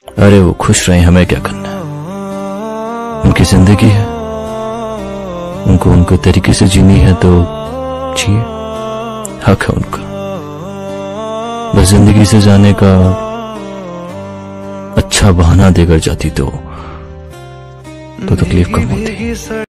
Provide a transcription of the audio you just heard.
अरे वो खुश रहे, हमें क्या करना है। उनकी जिंदगी है, उनको उनके तरीके से जीनी है तो जिए, हक है उनका। बस जिंदगी से जाने का अच्छा बहाना देकर जाती तो तकलीफ कम होती।